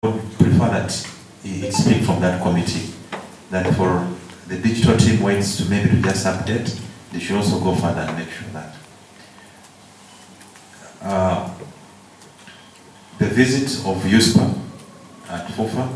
would prefer that it speak from that committee. That for the digital team waits to maybe to just update, they should also go further and make sure that the visit of USPA at FOFA,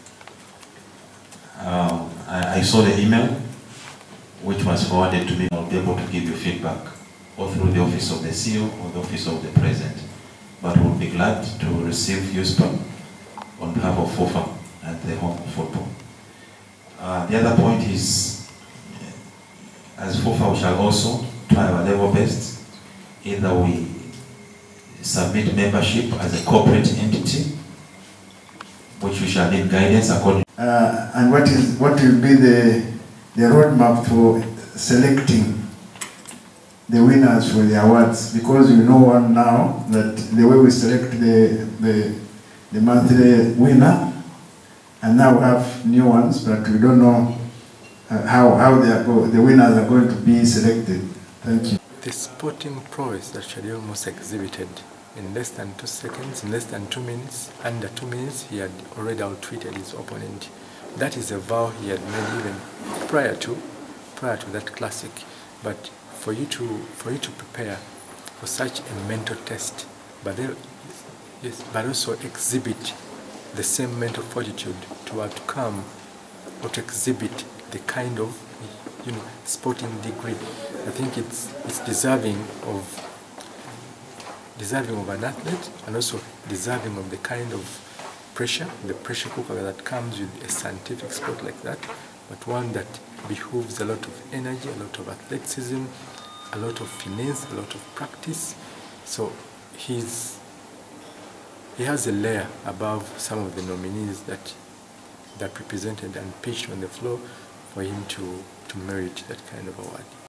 I saw the email which was forwarded to me. I'll be able to give you feedback or through the office of the CEO or the office of the president. But we'll be glad to receive USPA on behalf of FOFA and the home of football. The other point is, as FOFA, we shall also try our level best. Either we submit membership as a corporate entity, which we shall need guidance according. And what will be the roadmap for selecting the winners for the awards? Because you know one now that the way we select the monthly winner, and now we have new ones, but we don't know how the winners are going to be selected. Thank you. The sporting prowess that Shadio Musa exhibited in less than 2 seconds, in less than 2 minutes, under 2 minutes, he had already out-tweeted his opponent. That is a vow he had made even prior to that classic. But for you to prepare for such a mental test, but also exhibit the same mental fortitude to outcome or to exhibit the kind of sporting degree, I think it's deserving of an athlete, and also deserving of the kind of pressure, the pressure cooker that comes with a scientific sport like that, but one that behooves a lot of energy, a lot of athleticism, a lot of finesse, a lot of practice. So he has a layer above some of the nominees that represented and pitched on the floor for him to merit that kind of award.